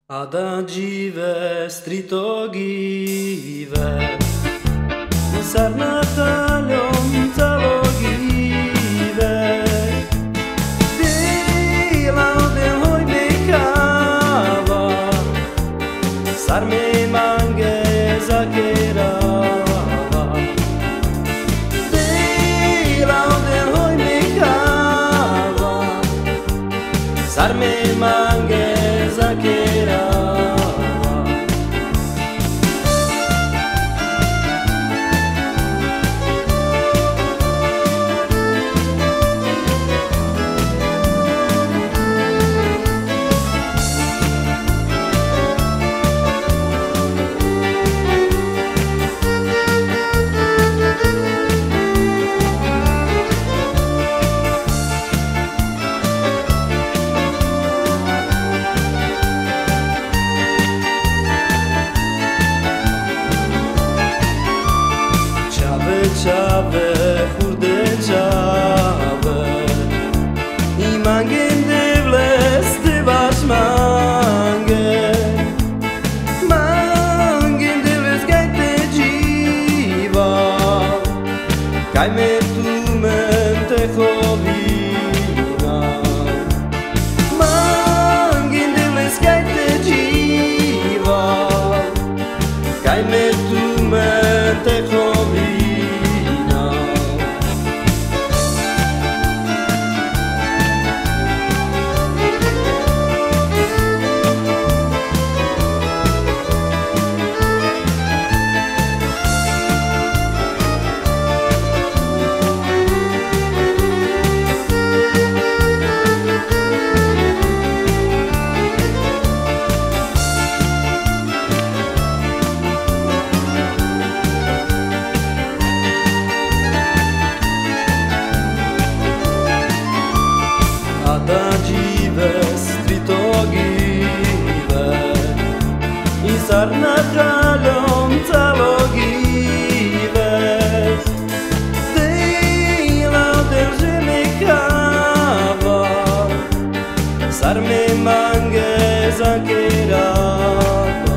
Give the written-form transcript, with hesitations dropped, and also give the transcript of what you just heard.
Adagive stritogive Sarnatalom talogive Dilaudem hoi mekava Sarme mange zakerava Dilaudem hoi mekava Sarme mange zakerava Çave hurde çave İmangen devles devaş mange Mangen devles gayte jiva Kayme tu mente cholina Mangen devles gayte jiva Kayme tu mente cholina Adagive stritogive Sarnatalom talogive Dilaudem žemekava Sarme mange zakerava